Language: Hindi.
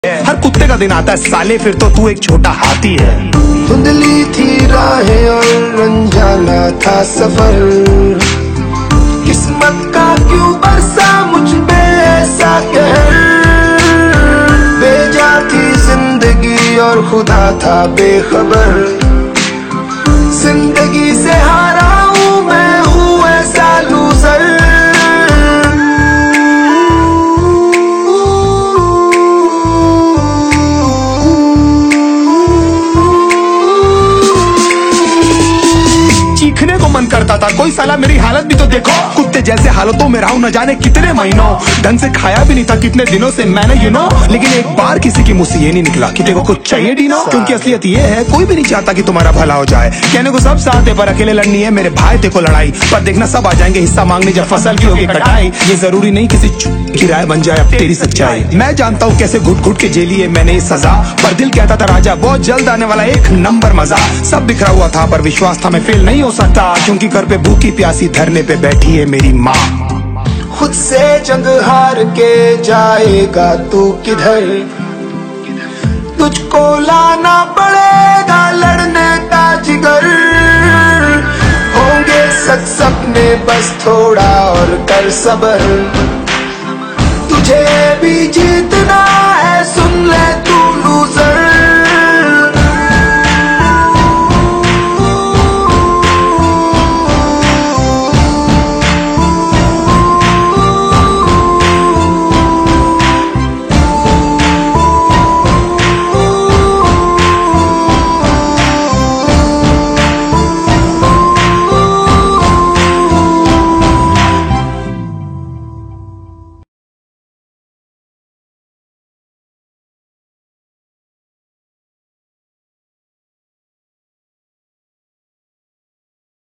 हर कुत्ते का दिन आता है साले, फिर तो तू एक छोटा हाथी है। धुंधली थी राहें और अनजाना था सफर, किस्मत का क्यों बरसा मुझ पे ऐसा कहर। बेजा थी जिंदगी और खुदा था बेखबर, जिंदगी से हारा हूँ मैं, हूँ ऐसा लूजर। चीखने को मन करता था, कोई साला मेरी हालत भी तो देखो। कुत्ते जैसे हालतों में रहा हूं न जाने कितने महीनों, ढंग से खाया भी नहीं था कितने दिनों से मैंने लेकिन एक बार किसी की मुंह से ये नहीं निकला कि तेरे को कुछ चाहिए डीनो। क्योंकि असलियत ये है कोई भी नहीं चाहता कि तुम्हारा भला हो जाए। कहने को सब साथ है पर अकेले लड़नी है मेरे भाई तेरे को लड़ाई। पर देखना सब आ जाएंगे हिस्सा मांगने जब फसल की होगी कटाई। ये जरूरी नहीं किसी की राय बन जाए अब तेरी सच्चाई। मैं जानता हूँ कैसे घुट घुट के झेली है मैंने ये सजा, पर दिल कहता था राजा बहुत जल्द आने वाला एक नंबर मजा। सब बिखरा हुआ था पर विश्वास था मैं फेल नहीं हो सकता, क्योंकि घर पे भूखी प्यासी धरने पे बैठी है मेरी माँ। खुद से जंग हार के जाएगा तू किधर, तुझको लाना पड़ेगा लड़ने का जिगर। होंगे सच सपने बस थोड़ा और कर सबर, तुझे भी जीतना है